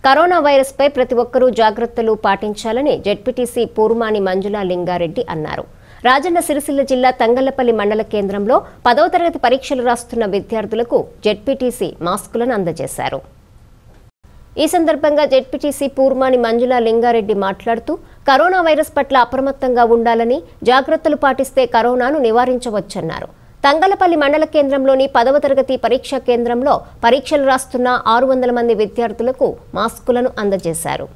Corona virus పై ప్రతి ఒక్కరూ జాగ్రత్తలు పాటించాలని జెడ్పీటీసీ పూర్మాని మంజుల లింగారెడ్డి అన్నారు. రాజన్న సిరిసిల్ల జిల్లా తంగళ్లపల్లి మండల కేంద్రంలో 10వ తరగతి పరీక్షలు రాస్తున్న విద్యార్థులకు జెడ్పీటీసీ మాస్కులను అందజేశారు. ఈ సందర్భంగా జెడ్పీటీసీ పూర్మాని మంజుల లింగారెడ్డి మాట్లాడుతూ కరోనా వైరస్ పట్ల అప్రమత్తంగా ఉండాలని, జాగ్రత్తలు పాటిస్తే కరోనాను నివారించవచ్చన్నారు. తంగళ్లపల్లి మండల కేంద్రంలోని 10వ తరగతి పరీక్షా కేంద్రంలో పరీక్షలు రాస్తున్న 600 మంది విద్యార్థులకు మాస్కులను అందజేశారు.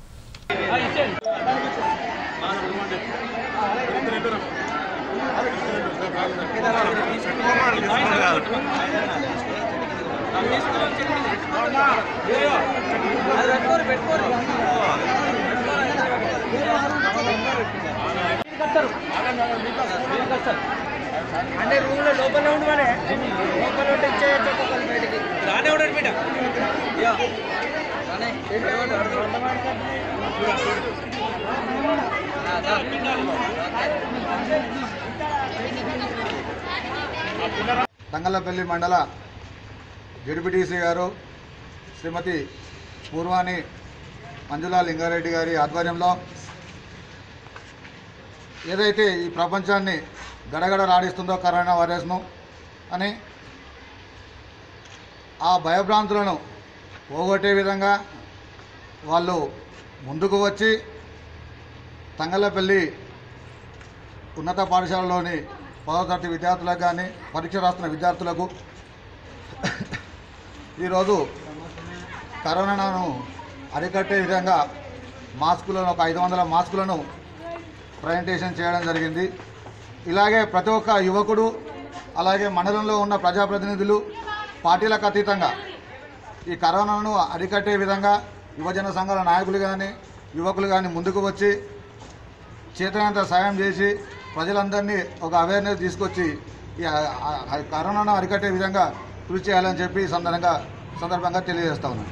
అంటే రూమ్ లో లోపల ఉండమనే లోపల ఉంటే ఇచ్చేయచ్చు ఒక్కొక్కరు బయటికి రానే ఉండదు బిడ్డ తంగళ్లపల్లి మండల జెడ్పీటీసీ గారు శ్రీమతి పూర్వాని మంజుల లింగారెడ్డి గారి ఆధ్వర్యంలో ఏదైతే ఈ ప్రపంచాన్ని గడగడలాడిస్తుందో కరోనా వైరస్ను అని ఆ భయభ్రాంతులను పోగొట్టే విధంగా వాళ్ళు ముందుకు వచ్చి తంగళ్లపల్లి ఉన్నత పాఠశాలలోని 10వ తరగతి విద్యార్థులకు కానీ పరీక్ష రాస్తున్న విద్యార్థులకు ఈరోజు కరోనాను అరికట్టే విధంగా మాస్కులను ఒక 500 మాస్కులను ప్రజెంటేషన్ చేయడం జరిగింది. ఇలాగే ప్రతి ఒక్క యువకుడు అలాగే మండలంలో ఉన్న ప్రజాప్రతినిధులు పార్టీలకు అతీతంగా ఈ కరోనాను అరికట్టే విధంగా యువజన సంఘాల నాయకులు కానీ యువకులు కానీ ముందుకు వచ్చి చేతనంత సాయం చేసి ప్రజలందరినీ ఒక అవేర్నెస్ తీసుకొచ్చి ఈ కరోనాను అరికట్టే విధంగా కృషి చేయాలని చెప్పి సందర్భంగా తెలియజేస్తా ఉన్నాను.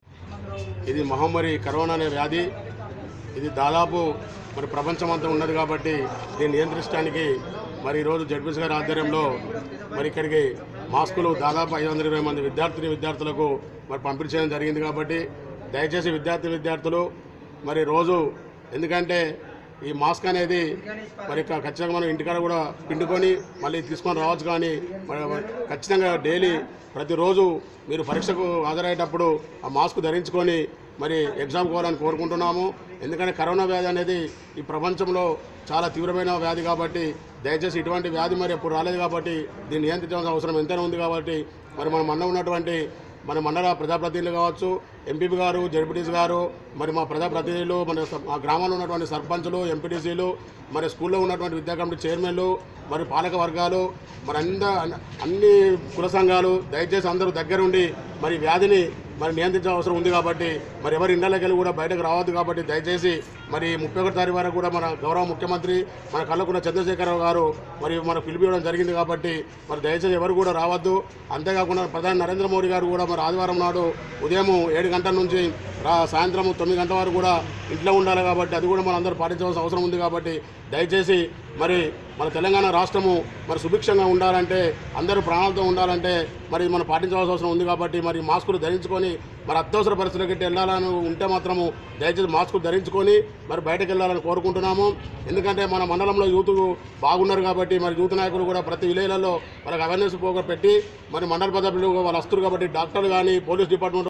ఇది మహమ్మారి కరోనా అనే వ్యాధి. ఇది దాదాపు మరి ప్రపంచమంతా ఉన్నది కాబట్టి దీన్ని నియంత్రించడానికి మరి ఈరోజు జడ్పీసీ గారి ఆధ్వర్యంలో మరి ఇక్కడికి మాస్కులు దాదాపు 520 మంది విద్యార్థులకు మరి పంపిణీ చేయడం జరిగింది. కాబట్టి దయచేసి విద్యార్థులు మరి రోజు ఎందుకంటే ఈ మాస్క్ అనేది మరి ఖచ్చితంగా మనం ఇంటికాడ కూడా పిండుకొని మళ్ళీ తీసుకొని రావచ్చు. కానీ ఖచ్చితంగా డైలీ ప్రతిరోజు మీరు పరీక్షకు హాజరయ్యేటప్పుడు ఆ మాస్క్ ధరించుకొని మరి ఎగ్జామ్ పోవాలని కోరుకుంటున్నాము. ఎందుకంటే కరోనా వ్యాధి అనేది ఈ ప్రపంచంలో చాలా తీవ్రమైన వ్యాధి కాబట్టి దయచేసి ఇటువంటి వ్యాధి మరి ఎప్పుడు రాలేదు కాబట్టి దీన్ని నియంత్రించాల్సిన అవసరం ఎంతైనా ఉంది. కాబట్టి మరి మన మండలం ఉన్నటువంటి మన మండల ప్రజాప్రతినిధులు కావచ్చు, ఎంపీపీ గారు, జెడ్పీటీసీ గారు, మరి మా ప్రజాప్రతినిధులు, మా గ్రామంలో ఉన్నటువంటి సర్పంచులు, ఎంపీటీసీలు, మరి స్కూల్లో ఉన్నటువంటి విద్యా కమిటీ చైర్మన్లు, మరి పాలక వర్గాలు, మరి అన్ని కుల సంఘాలు దయచేసి అందరూ దగ్గరుండి మరి వ్యాధిని మరి నియంత్రించే అవసరం ఉంది. కాబట్టి మరి ఎవరి ఇళ్లకి వెళ్ళి కూడా బయటకు రావద్దు. కాబట్టి దయచేసి మరి 31 తారీఖు వరకు కూడా మన గౌరవ ముఖ్యమంత్రి మన కల్వకుంట్ల చంద్రశేఖరరావు గారు మరి మనకు పిలిపివ్వడం జరిగింది. కాబట్టి మరి దయచేసి ఎవరు కూడా రావద్దు. అంతేకాకుండా ప్రధాని నరేంద్ర మోడీ గారు కూడా మరి ఆదివారం నాడు ఉదయం 7 గంటల నుంచి సాయంత్రం 9 గంటల వరకు కూడా ఇంట్లో ఉండాలి. కాబట్టి అది కూడా మనం అందరూ పాటించవలసిన అవసరం ఉంది. కాబట్టి దయచేసి మరి మన తెలంగాణ రాష్ట్రము మరి సుభిక్షంగా ఉండాలంటే, అందరూ ప్రాణాలతో ఉండాలంటే మరి మనం పాటించవలసిన అవసరం ఉంది. కాబట్టి మరి మాస్కులు ధరించుకొని మరి అత్యవసర పరిస్థితులకి వెళ్ళాలని ఉంటే మాత్రము దయచేసి మాస్కులు ధరించుకొని మరి బయటకు వెళ్ళాలని కోరుకుంటున్నాము. ఎందుకంటే మన మండలంలో యూత్ బాగున్నారు కాబట్టి మరి యూత్ నాయకులు కూడా ప్రతి విలేజ్లలో వాళ్ళకి అవేర్నెస్ పెట్టి మరి మండల పద్ధతులు వాళ్ళు వస్తారు. కాబట్టి డాక్టర్లు కానీ పోలీస్ డిపార్ట్మెంట్